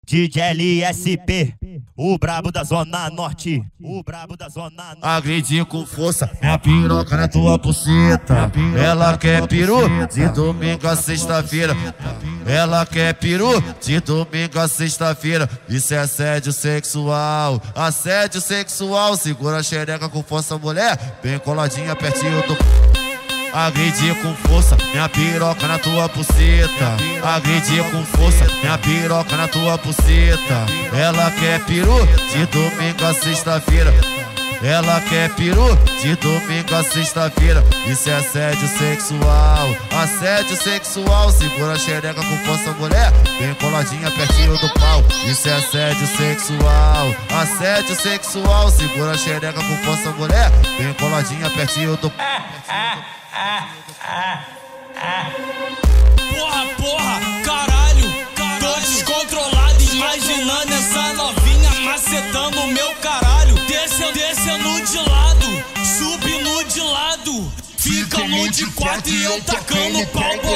DJ LSP, o brabo da Zona Norte, o brabo da Zona Norte. Agredi com força, minha piroca na tua buceta. Ela quer peru de domingo a sexta-feira. Ela quer peru de domingo a sexta-feira. Isso é assédio sexual, assédio sexual. Segura a xereca com força, mulher, bem coladinha pertinho do... Agredi com força, minha piroca na tua buceta. Agredi com força, minha piroca na tua buceta. Ela quer peru de domingo a sexta-feira. Ela quer peru de domingo a sexta-feira. Isso é assédio sexual, assédio sexual. Segura a xereca com força, mulher, bem coladinha pertinho do pau. Isso é assédio sexual, assédio sexual. Segura a xereca com força, mulher, bem coladinha pertinho do pau. Porra, caralho, tô descontrolado, imaginando essa novinha macetando o meu caralho. Descendo de lado, subindo de lado, fica no de quatro e eu tacando pau.